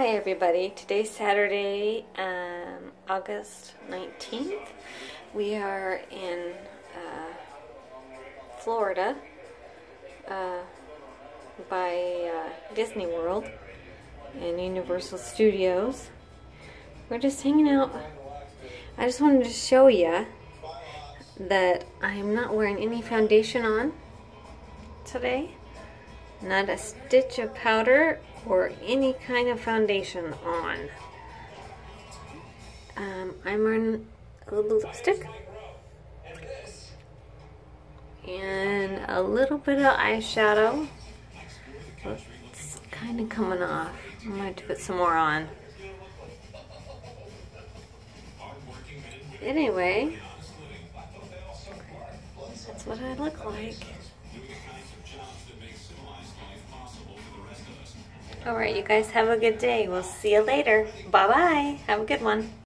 Hi everybody, today's Saturday, August 19th. We are in Florida by Disney World and Universal Studios. We're just hanging out. I just wanted to show you that I'm not wearing any foundation on today. Not a stitch of powder or any kind of foundation on. I'm wearing a little lipstick and a little bit of eyeshadow. It's kind of coming off. I might put some more on. Anyway, that's what I look like. Alright, you guys have a good day. We'll see you later. Bye-bye. Have a good one.